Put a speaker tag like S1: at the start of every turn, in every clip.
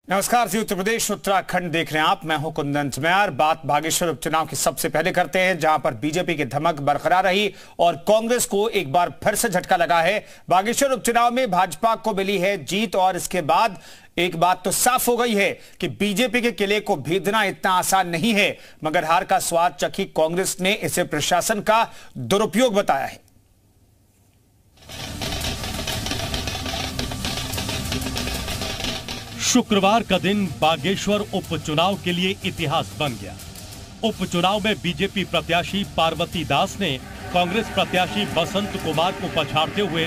S1: नमस्कार जी, उत्तर प्रदेश उत्तराखंड देख रहे हैं आप। मैं हूं कुंदन चमैर। बात बागेश्वर उपचुनाव की सबसे पहले करते हैं, जहां पर बीजेपी की धमक बरकरार रही और कांग्रेस को एक बार फिर से झटका लगा है। बागेश्वर उपचुनाव में भाजपा को मिली है जीत और इसके बाद एक बात तो साफ हो गई है कि बीजेपी के किले को भेदना इतना आसान नहीं है, मगर हार का स्वाद चखी कांग्रेस ने इसे प्रशासन का दुरुपयोग बताया है।
S2: शुक्रवार का दिन बागेश्वर उपचुनाव के लिए इतिहास बन गया। उपचुनाव में बीजेपी प्रत्याशी पार्वती दास ने कांग्रेस प्रत्याशी बसंत कुमार को पछाड़ते हुए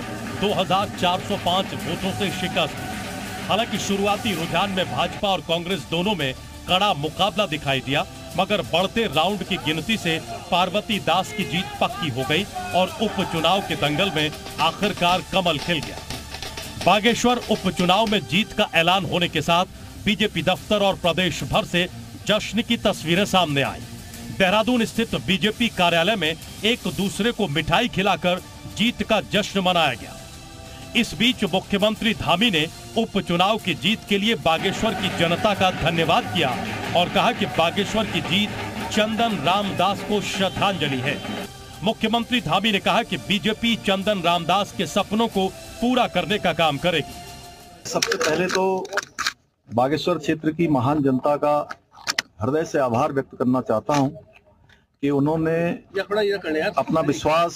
S2: 2405 वोटों से शिकस्त दी। हालांकि शुरुआती रुझान में भाजपा और कांग्रेस दोनों में कड़ा मुकाबला दिखाई दिया, मगर बढ़ते राउंड की गिनती से पार्वती दास की जीत पक्की हो गई और उपचुनाव के दंगल में आखिरकार कमल खिल गया। बागेश्वर उपचुनाव में जीत का ऐलान होने के साथ बीजेपी दफ्तर और प्रदेश भर से जश्न की तस्वीरें सामने आई। देहरादून स्थित बीजेपी कार्यालय में एक दूसरे को मिठाई खिलाकर जीत का जश्न मनाया गया। इस बीच मुख्यमंत्री धामी ने उपचुनाव की जीत के लिए बागेश्वर की जनता का धन्यवाद किया और कहा कि बागेश्वर की जीत चंदन रामदास को श्रद्धांजलि है। मुख्यमंत्री धामी ने कहा कि बीजेपी चंदन रामदास के सपनों को पूरा करने का काम करेगी।
S3: सबसे पहले तो बागेश्वर क्षेत्र की महान जनता का हृदय से आभार व्यक्त करना चाहता हूं कि उन्होंने अपना विश्वास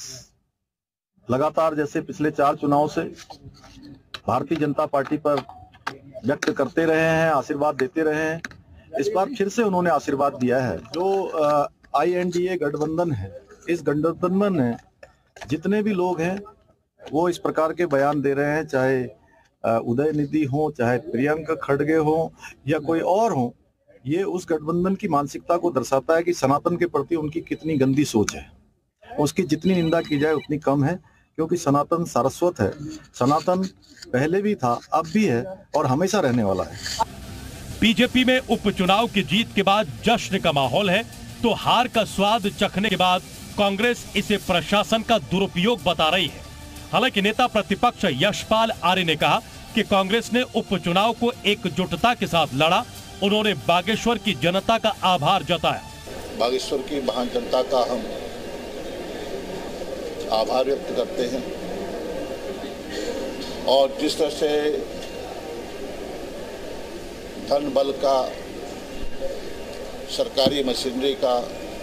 S3: लगातार जैसे पिछले 4 चुनाव से भारतीय जनता पार्टी पर व्यक्त करते रहे हैं, आशीर्वाद देते रहे हैं। इस बार फिर से उन्होंने आशीर्वाद दिया है। जो INDA गठबंधन है, इस गठबंधन में जितने भी लोग हैं वो इस प्रकार के बयान दे रहे हैं, चाहे उदयनिधि हो, चाहे प्रियंक खड़गे हो या कोई और हो, ये उस गठबंधन की मानसिकता को दर्शाता है कि सनातन के प्रति उनकी कितनी गंदी सोच है। उसकी जितनी निंदा की जाए उतनी कम है, क्योंकि सनातन सारस्वत है। सनातन पहले भी था, अब भी है और हमेशा रहने वाला है।
S2: बीजेपी में उपचुनाव की जीत के बाद जश्न का माहौल है, तो हार का स्वाद चखने के बाद कांग्रेस इसे प्रशासन का दुरुपयोग बता रही है। हालांकि नेता प्रतिपक्ष यशपाल आर्य ने कहा कि कांग्रेस ने उपचुनाव को एकजुटता के साथ लड़ा। उन्होंने बागेश्वर की जनता का आभार जताया।
S4: बागेश्वर की महान जनता का हम आभार व्यक्त करते हैं और जिस तरह से धन बल का, सरकारी मशीनरी का,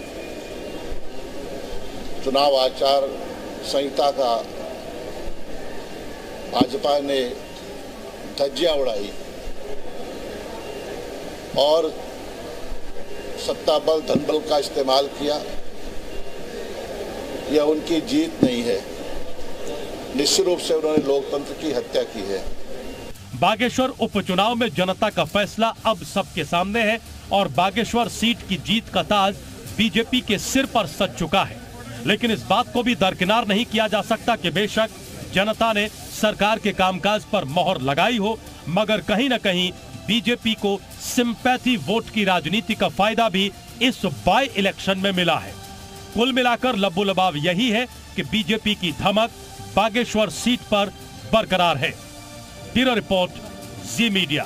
S4: चुनाव आचार संहिता का भाजपा ने धज्जियां उड़ाई और सत्ता बल, धन बल का इस्तेमाल किया, यह उनकी जीत नहीं है। निश्चित रूप से उन्होंने लोकतंत्र की हत्या की है।
S2: बागेश्वर उपचुनाव में जनता का फैसला अब सबके सामने है और बागेश्वर सीट की जीत का ताज बीजेपी के सिर पर सज चुका है। लेकिन इस बात को भी दरकिनार नहीं किया जा सकता कि बेशक जनता ने सरकार के कामकाज पर मोहर लगाई हो, मगर कहीं न कहीं बीजेपी को सिंपैथी वोट की राजनीति का फायदा भी इस बाय इलेक्शन में मिला है। कुल मिलाकर लब्बो लबाव यही है कि बीजेपी की धमक बागेश्वर सीट पर बरकरार है। Bureau report, Zee media.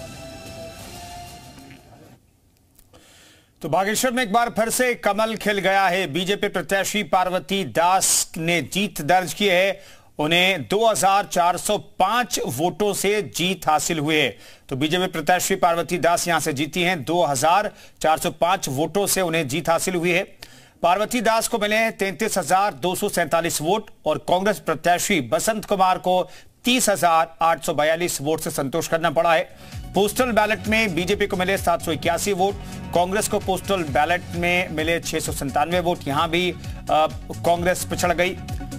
S1: तो बागेश्वर में एक बार फिर से कमल खिल गया है। बीजेपी प्रत्याशी पार्वती दास ने जीत दर्ज की है। उन्हें 2405 वोटों से जीत हासिल हुई है। तो बीजेपी प्रत्याशी पार्वती दास यहां से जीती हैं। 2405 वोटों से उन्हें जीत हासिल हुई है। पार्वती दास को मिले हैं 33,247 वोट और कांग्रेस प्रत्याशी बसंत कुमार को 30,842 वोट से संतोष करना पड़ा है। पोस्टल बैलेट में बीजेपी को मिले 781 वोट, कांग्रेस को पोस्टल बैलेट में मिले 697 वोट। यहां भी कांग्रेस पिछड़ गई।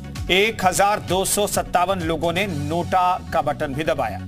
S1: 1,257 लोगों ने नोटा का बटन भी दबाया।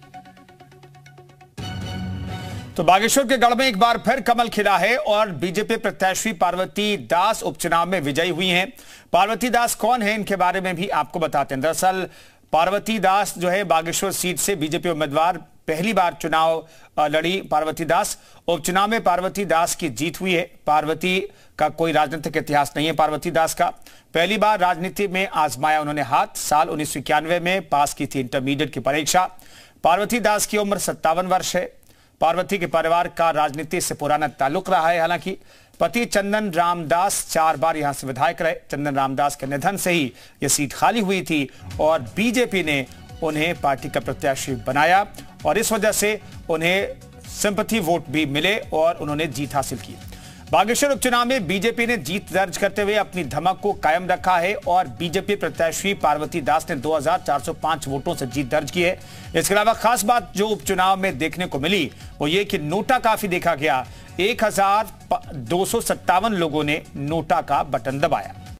S1: तो बागेश्वर के गढ़ में एक बार फिर कमल खिला है और बीजेपी प्रत्याशी पार्वती दास उपचुनाव में विजयी हुई हैं। पार्वती दास कौन है, इनके बारे में भी आपको बताते हैं। दरअसल पार्वती दास जो है बागेश्वर सीट से बीजेपी उम्मीदवार, पहली बार चुनाव लड़ी पार्वती दास। उपचुनाव में पार्वती दास की जीत हुई है। पार्वती का कोई राजनीतिक इतिहास नहीं है। पार्वती दास का पहली बार राजनीति में आजमाया उन्होंने हाथ। साल 1991 में पास की थी इंटरमीडिएट की परीक्षा। पार्वती दास की उम्र 57 वर्ष है। पार्वती के परिवार का राजनीति से पुराना ताल्लुक रहा है। हालांकि पति चंदन रामदास 4 बार यहां से विधायक रहे। चंदन रामदास के निधन से ही यह सीट खाली हुई थी और बीजेपी ने उन्हें पार्टी का प्रत्याशी बनाया और इस वजह से उन्हें सिंपैथी वोट भी मिले और उन्होंने जीत हासिल की। बागेश्वर उपचुनाव में बीजेपी ने जीत दर्ज करते हुए अपनी धमक को कायम रखा है और बीजेपी प्रत्याशी पार्वती दास ने 2405 वोटों से जीत दर्ज की है। इसके अलावा खास बात जो उपचुनाव में देखने को मिली वो ये कि नोटा काफी देखा गया। 1257 लोगों ने नोटा का बटन दबाया।